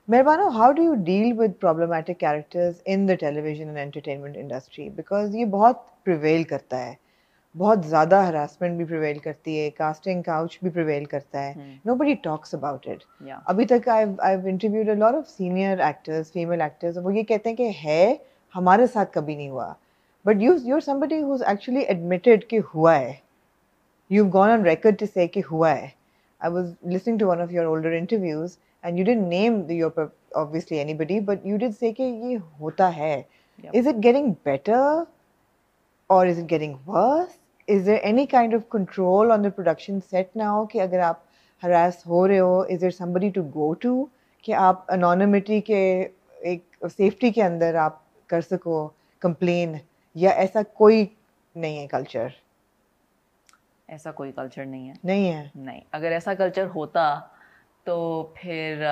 Mehrbano, how do you deal with problematic characters in the television and entertainment industry? Because ये बहुत prevail करता है, बहुत ज़्यादा harassment भी prevail करती है, casting couch भी prevail करता है. Nobody talks about it. Yeah. अभी तक I've interviewed a lot of senior actors, female actors, और वो ये कहते हैं कि है, हमारे साथ कभी नहीं हुआ. But you're somebody who's actually admitted कि हुआ है. You've gone on record to say कि हुआ है. I was listening to one of your older interviews, and you didn't name your obviously anybody, but you did say कि ये होता है. Yep. Is it getting better, or is it getting worse? Is there any kind of control on the production set now कि अगर आप harass हो रहे हो, is there somebody to go to कि आप anonymity के एक safety के अंदर आप कर सको complain, या ऐसा कोई नहीं है culture? ऐसा कोई कल्चर नहीं है. नहीं. अगर ऐसा कल्चर होता तो फिर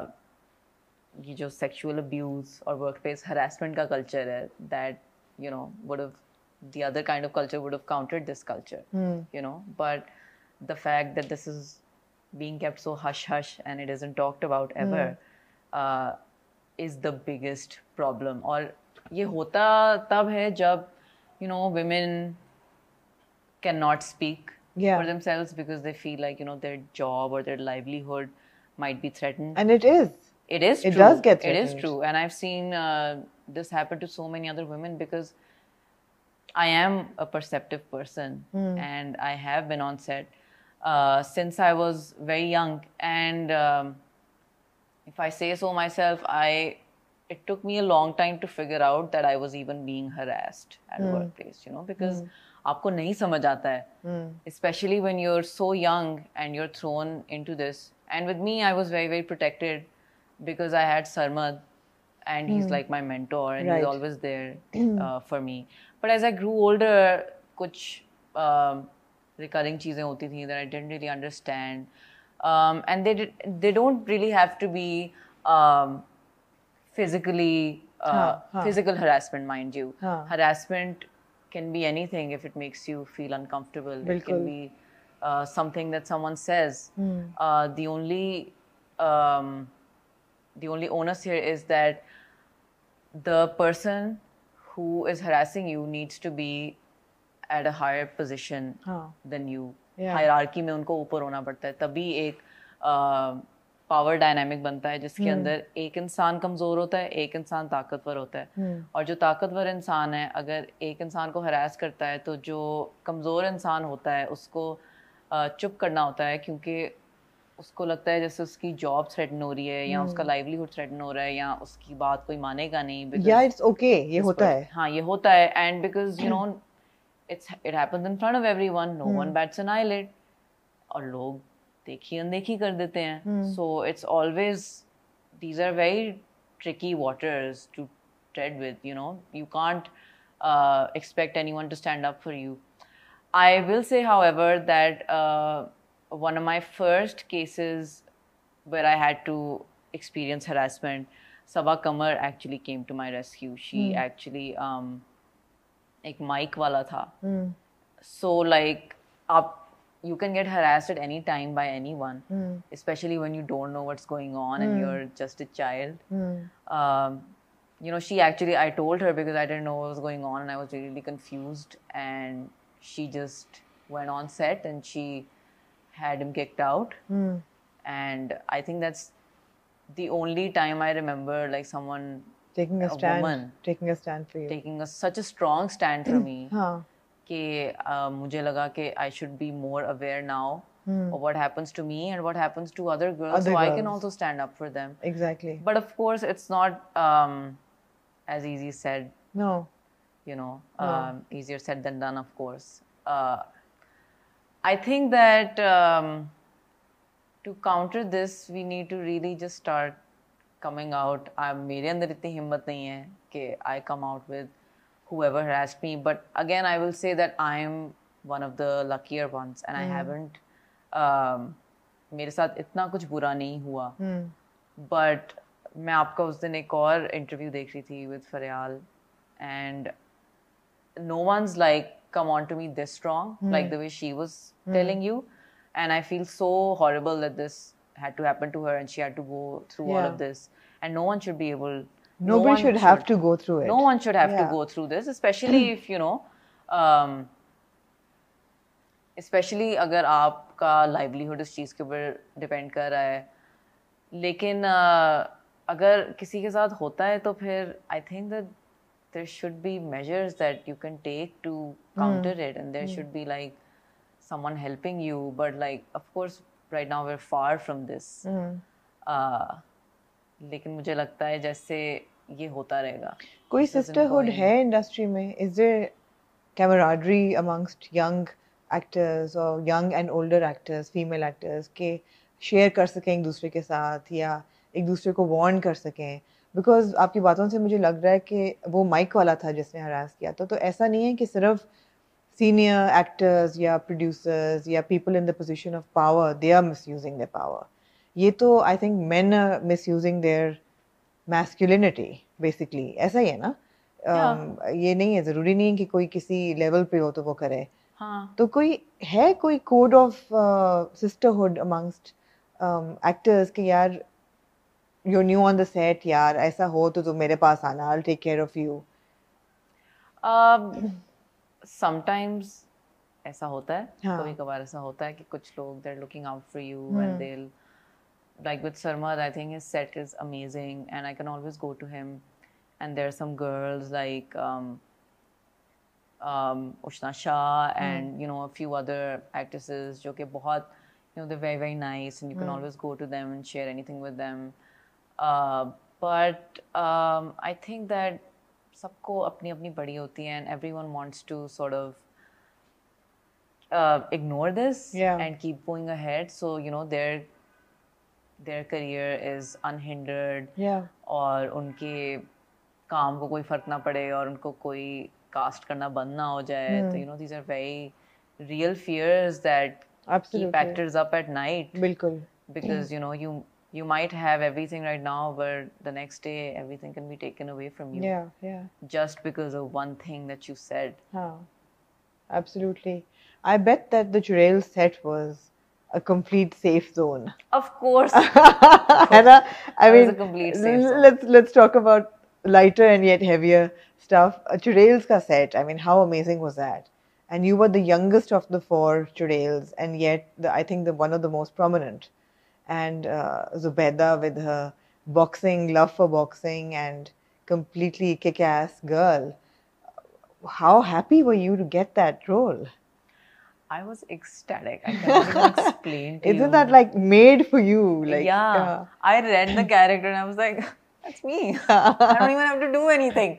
ये जो सेक्सुअल अब्यूज और वर्क प्लेस हरासमेंट का कल्चर है, that you know would have the other kind of culture would have countered this culture. You know, but the fact that this is being kept so hush hush and it isn't talked about ever is the biggest problem. और ये होता तब है जब women cannot speak for themselves because they feel like their job or their livelihood might be threatened. And it is. It is true. It does get threatened. It is true. And I've seen this happen to so many other women because I am a perceptive person and I have been on set since I was very young. And if I say so myself, it took me a long time to figure out that I was even being harassed at workplace, because आपको नहीं समझ आता है, especially when you're so young and you're thrown into this. And with me, I was very, very protected because I had Sarmad and he's like my mentor and he's always there for me. But as I grew older, कुछ recurring चीजें होती थी that I didn't really understand. And they don't really have to be physical harassment, mind you. Harassment can be anything if it makes you feel uncomfortable. It can be something that someone says. The only onus here is that the person who is harassing you needs to be at a higher position than you. Hierarchy में उनको ऊपर होना पड़ता है, तभी एक power dynamic बनता है जिसके अंदर एक इंसान कमजोर होता है, एक इंसान ताकतवर होता है. और जो ताकतवर इंसान है अगर एक इंसान को हरास करता है तो जो कमजोर इंसान होता है उसको चुप करना होता है, क्योंकि उसको लगता है जैसे उसकी जॉब थ्रेटन हो रही है या उसका लाइवलीहुड थ्रेटन हो रहा है या उसकी बात कोई मानेगा नहीं. या इट्स ओके, ये होता है. हाँ, ये होता है. And because it happens in front of everyone, no one bats an eyelid और लोग देखी अनदेखी कर देते हैं. So it's always, these are very tricky waters to tread with. You can't expect anyone to stand up for you. I will say, however, that one of my first cases where I had to experience harassment, Sabah Kamar actually came to my rescue. She actually एक mic वाला था. So like you can get harassed at any time by anyone, especially when you don't know what's going on and you're just a child. She actually, I told her because I didn't know what was going on and I was really confused, and she just went on set and she had him kicked out. And I think that's the only time I remember like someone taking a stand for you, taking such a strong stand for me. कि मुझे लगा कि I should be more aware now of what happens to me and what happens to other girls, so I can also stand up for them. Exactly. But of course it's not as easy said. No. Easier said than done, of course. I think that to counter this we need to really just start coming out. मेरे अंदर इतनी हिम्मत नहीं है कि I come out with whoever harassed me, but again I will say that I am one of the luckier ones and I haven't मेरे साथ इतना कुछ बुरा नहीं हुआ. But मैं आपका उस दिन एक और इंटरव्यू देख रही थी with Faryal and no one's like come on to me this strong like the way she was telling you, and I feel so horrible that this had to happen to her and she had to go through all of this, and no one should be able. Nobody should have to go through it. No one should have to go through this, especially if especially अगर आपका livelihood इस चीज़ के ऊपर depend कर रहा है. लेकिन अगर किसी के साथ होता है तो फिर I think that there should be measures that you can take to counter it, and there should be like someone helping you, but like of course right now we're far from this. लेकिन मुझे लगता है जैसे ये होता रहेगा. कोई sisterhood है industry में? Is there camaraderie amongst young actors or young and older actors, female actors के share कर सकें एक दूसरे के साथ या एक दूसरे को warn कर सकें? Because आपकी बातों से मुझे लग रहा है कि वो माइक वाला था जिसने harass किया था, तो ऐसा नहीं है कि सिर्फ senior actors या producers या people in the position of power, they are misusing their power. ये तो I think men are misusing their masculinity basically. ऐसा ही है ना? ये नहीं है, ज़रूरी नहीं है कि कोई किसी level पे हो तो वो करे. हाँ. तो कोई code of sisterhood amongst actors कि यार you're new on the set, यार ऐसा हो तो मेरे पास आना, I'll take care of you. Sometimes ऐसा होता है, कभी कभार ऐसा होता है कि कुछ लोग they're looking out for you and they'll, like with Sarmad, I think his set is amazing and I can always go to him, and there are some girls like Ushna Shah and a few other actresses जो कि बहुत they're very very nice and you can always go to them and share anything with them. But I think that सबको अपनी अपनी बड़ी होती है and everyone wants to sort of ignore this and keep going ahead, so their career is unhindered और उनके काम को कोई फर्क ना पड़े और उनको कोई कास्ट करना बंद ना हो जाए. तो these are very real fears that keep actors up at night. बिल्कुल. Because you might have everything right now, but the next day everything can be taken away from you. Just because of one thing that you said. Absolutely. I bet that the Churel set was a complete safe zone. Of course. I mean, a complete safe zone. Let's talk about lighter and yet heavier stuff. Churel's ka set, I mean, how amazing was that? And you were the youngest of the 4 Churels, and yet I think one of the most prominent. And Zubeda with her boxing, love for boxing, and completely kick-ass girl. How happy were you to get that role? I was ecstatic. I can't even explain to you. Isn't that like made for you? Like, yeah. I read the character and I was like, that's me. I don't even have to do anything.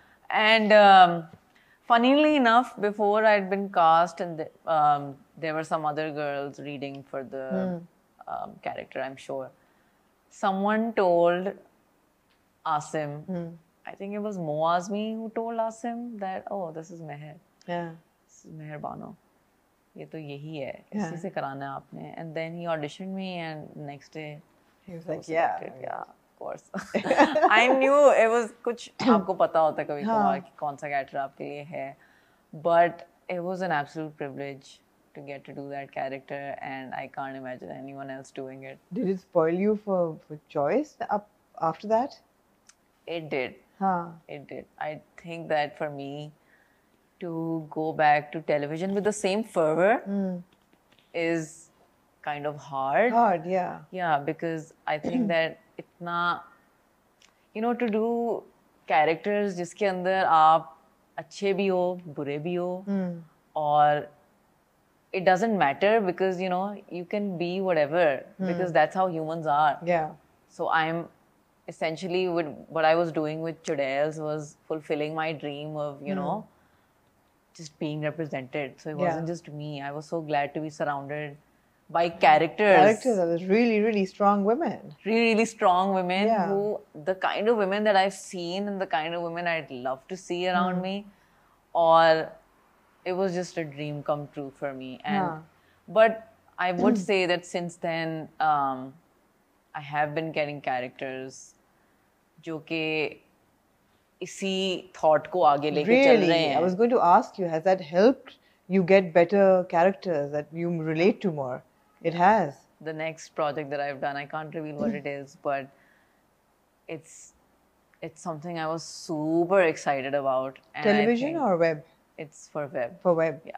And funnily enough, before I'd been cast, and there were some other girls reading for the character, I'm sure. Someone told Asim, I think it was Mo Azmi who told Asim that, oh, this is Meher. This is Meher Bano. ये तो यही है, इसी से कराना है आपने. And then he auditioned me, and next day he was like, yeah, of course. I knew it was कुछ आपको पता होता है कभी कभार कि कौन सा character आपके लिए है. But it was an absolute privilege to get to do that character, and I can't imagine anyone else doing it. Did it spoil you for choice after that? It did. It did. I think that for me to go back to television with the same fervor is kind of hard. Yeah, because I think that itna, to do characters जिसके अंदर आप अच्छे भी हो, बुरे भी हो, और it doesn't matter because you can be whatever because that's how humans are. So I'm essentially what I was doing with Chudels was fulfilling my dream of just being represented. So it wasn't just me. I was so glad to be surrounded by characters that was really, really strong women. Really strong women who, the kind of women that I've seen and the kind of women I'd love to see around me, or it was just a dream come true for me. And but I would say that since then I have been getting characters जो कि इसी thought को आगे लेके चल रहे हैं. I was going to ask you, has that helped you get better characters that you relate to more? It has. the next project that I've done. I can't reveal what it is, but it's something I was super excited about. And Television or web? It's for web. For web. Yeah.